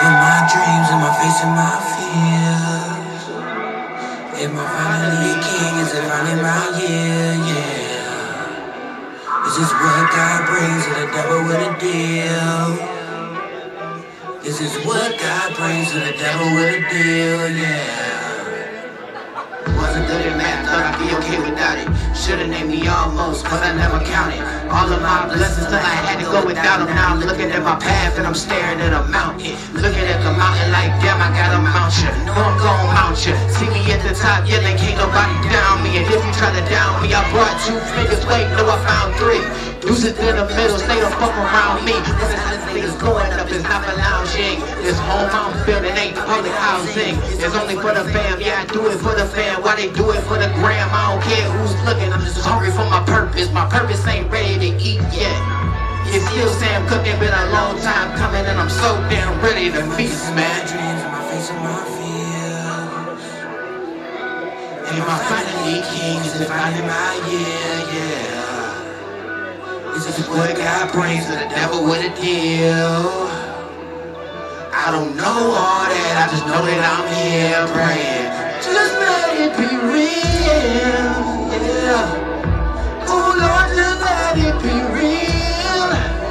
in my dreams, in my face, in my fears. Am I finally king? Is it finally my year? Yeah. Is this what God brings to the devil with a deal? Is this what God brings to the devil with a deal? Yeah. Wasn't good at math, thought I'd be okay without it. Should've named me almost, cause I never counted all of my blessings till I had to go without them. Now I'm looking at my path and I'm staring at a mountain. Looking at the mountain like, damn, I gotta mount ya. No, I'm gon' mount ya. See me at the top yelling, can't nobody down me. And if you try to down me, I brought 2 fingers, wait, no, I found 3. Deuces in the middle, stay the fuck around me. This is how this nigga's going up, it's not for lounging. This home I'm building ain't public housing. It's only for the fam, yeah, I do it for the fam. Why they do it for the gram? I don't care who's looking, I'm just hungry for my purpose. My purpose ain't ready to eat yet. It's still Sam Cooke, been a long time coming, and I'm so damn ready to feast, man. Dreams in my face and my fears. Am I finally king? Is it finally my year? Yeah. This is what God brings to the devil with a deal. I don't know all that, I just know that I'm here praying. Just let it be real, yeah. Oh Lord, just let it be real.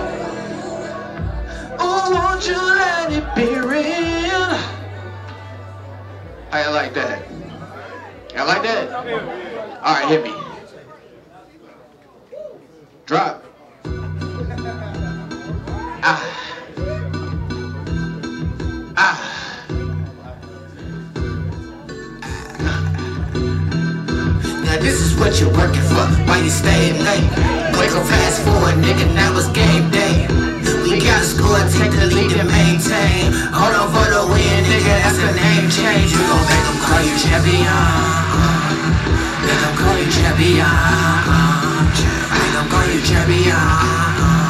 Oh, won't you let it be real? I like that. I like that. All right, hit me. Drop. Now this is what you're working for, why you staying late. Wake up fast forward, nigga, now it's game day. We gotta score, take the lead and maintain. Hold on for the win, nigga, that's the name change. We gon' make them call you champion. Make them call you champion. Make them call you champion.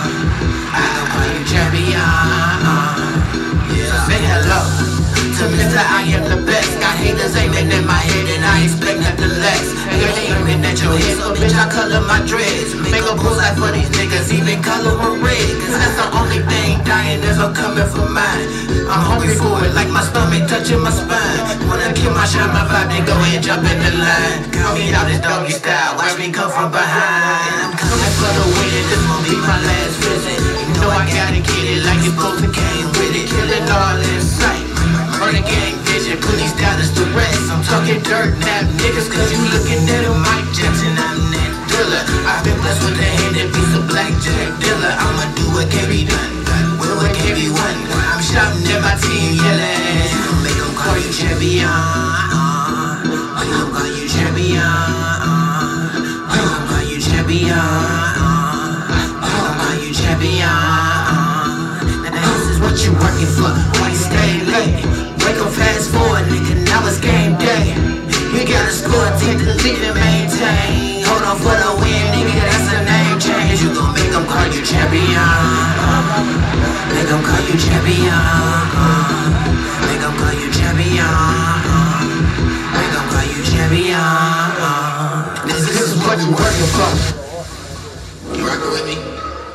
Say hello to Mr. I am the best. Got haters aiming at my head and I expect nothing less. And you're aiming at your head, so bitch I color my dreads. Make a bullseye for these niggas, even color them red. Cause that's the only thing dying, there's no coming for mine. I'm hungry for it, like my stomach touching my spine. Wanna kill my shine, my vibe, then go ahead jump in the line. Count me out this doggy style, watch me come from behind. I'm coming for the win, this won't be my last visit. You know I gotta get it like it's supposed to came with it. Kill it all in sight. Murder gang vision, put these dollars to rest. I'm talking dirt nap niggas, cause you looking at a Mike Jackson, I'm that thriller. I've been blessed with a hand and piece of blackjack dealer. I'ma do what can be done, will what can be won. I'm shouting at my team, yelling. Make them call you champion. Make them call you champion. Make them call you champion. Make them call you champion. Now this is what you working for, why you stay late? Wake up fast forward, nigga, now it's game day. We gotta score, take the lead and maintain. Hold on for the win, nigga, that's a name change. You gon' make them call you champion. Make them call you champion. Make them call you champion. Make them call you champion. This is what you working for. You working with me?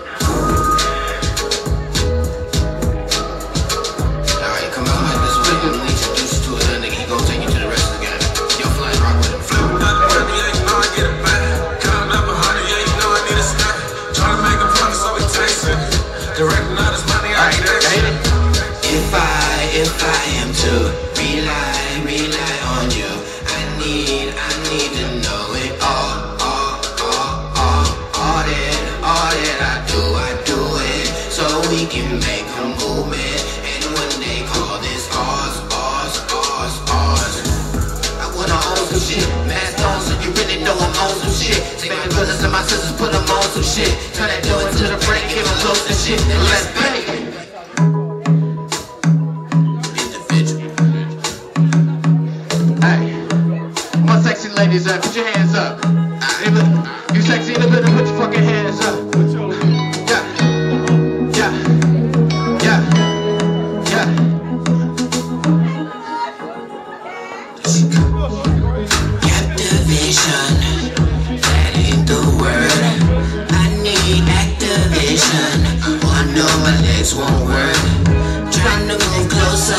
If I am to rely on you, I need to know it all that I do it, so we can make a movement. And when they call this ours, I wanna own some shit, mask on so you really know I'm on some shit. Take my brothers and my sisters, put them on some shit. Turn that door into the break, give them close and shit, and let's pay. Ladies, put your hands up. You sexy in the building, put your fucking hands up. Yeah. Captivation, that ain't the word. I need activation. Oh, I know my legs won't work. Trying to move closer.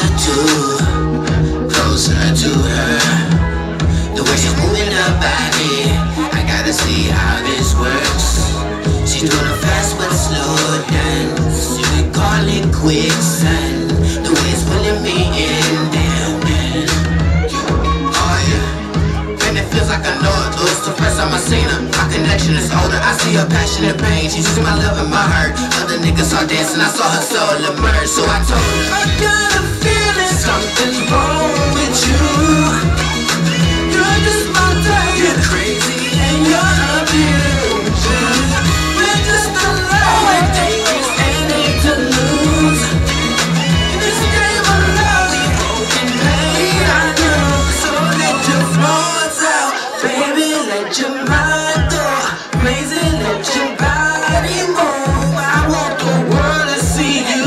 She doing a fast with a slow dance. You can call it quicksand. The way it's pulling me in, damn, man. Oh yeah. And it feels like I know it. It's the first time I seen her. Our connection is older. I see her passion and pain. She sees my love and my hurt. Other niggas saw dancing. I saw her soul emerge. So I told her, I got a feeling something's wrong with you. You're just my type. You're crazy and you're a beauty. We're just alone with dangerous and need to lose. In this game of love, we both in pain. I know. So let your flaws out, baby. Let your mind go crazy. Let your body move. I want the world to see you.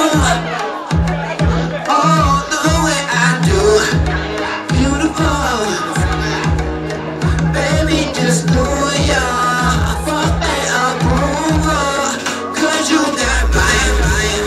Oh, the way I do. Beautiful. Baby, just do your fucking approval. Cause you got mine.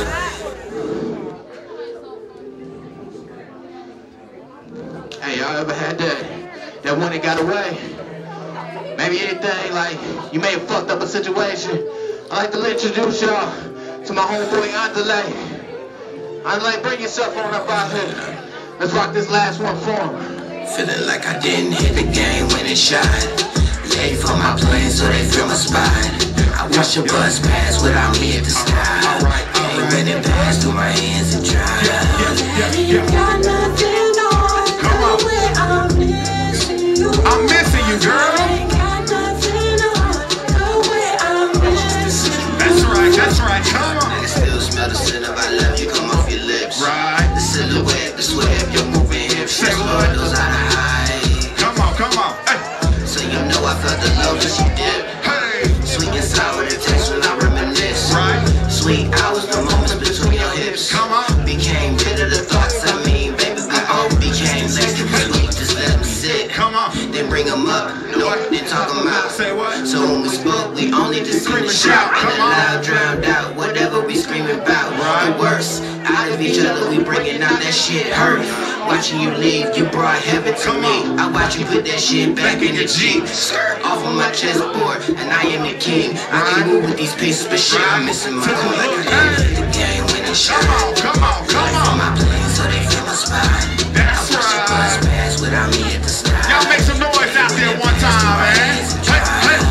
Hey, y'all ever had that one that got away? Maybe anything, like, you may have fucked up a situation. I'd like to introduce y'all to my homeboy Andale. Andale, bring yourself on up out here. Let's rock this last one for him. Feeling like I didn't hit the game when it shot. Late for my plane so they feel my spine. I watch your bus pass without me at the stop. Ain't when it passed through my hands and dry. You got nothing on the way I'm missing you. I'm missing you, girl. Ain't got nothing on the way I'm missing you. That's right, come on. I still smell the scent of I love you come off your lips. Right. The silhouette, the sweat of your moving hips. Your Lord knows how to hide. Come on. Hey. So you know I felt the love that you did. Hey. Sweet and sour the taste when I reminisce. Right. Sweet hours, the moments between your hips. Come on. Became bitter the thoughts I mean, baby, we both became lazy. Sweet, just let them sit. Come on. Then bring them up. No, then talk them out. Say what? So when we spoke, we only just scream and shout. And the loud drowned out whatever we screaming about. Right. The worst out of each other, we bringing out that shit hurt. Watching you leave, you brought heaven to me. I watch you put that shit back in the Jeep. Skirt off of my chessboard, and I am the king. I can move with these pieces, but shit, I'm missing my coin. Like I didn't hit the game when it shot. Come on. On my plane, so they feel my spine. That's I watch your bus right. pass without me at the stop. Y'all make some noise out there one time, man. Hey.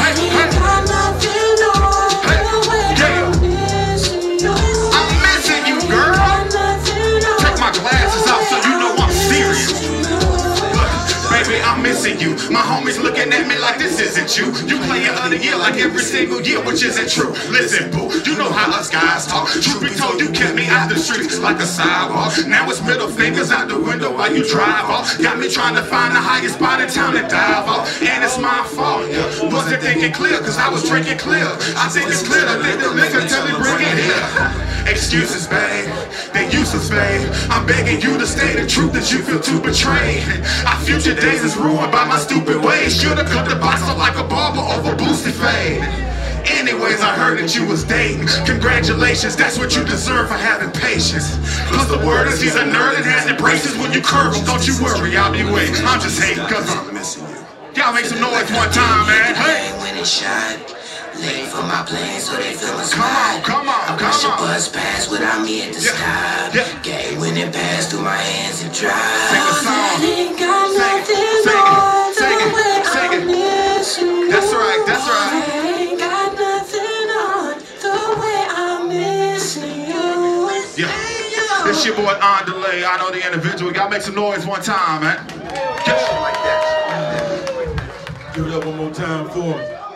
I'm missing you, girl. Take my glasses off so you know I'm serious. Baby, I'm missing you. My homies looking at me like this isn't you. You playin' of the year like every single year, which isn't true. Listen, boo, you know how us guys talk. Truth be told, you kept me out the streets like a sidewalk. Now it's middle fingers out the window while you drive off. Got me trying to find the highest spot in town to dive off. And it's my fault. Wasn't thinking clear, cause I was drinking clear. I think it's clear to let the liquor till it bring it here. Excuses, babe, they useless, babe. I'm begging you to stay the truth that you feel too betrayed. Our future days is ruined by my stupid ways. Should've cut the box up like a barber over boosted fade. Anyways, I heard that you was dating. Congratulations, that's what you deserve for having patience. Plus the word is he's a nerd and has the braces when you curve him. Don't you worry, I'll be waiting. I'm just hating cause I'm missing you. Y'all make some noise one time, man. Hey. When it shot. Late for my plane, so they feel my spine. Come on. I watch your bus pass without me at the stop. Game when it passed through my hands and dry. Sing a song. Ain't got nothing Sing it. That's right. Ain't got nothing on the way I'm missing you. Yeah. This your boy Andale. I know the individual. Y'all make some noise one time, man. Give it up one more time for him.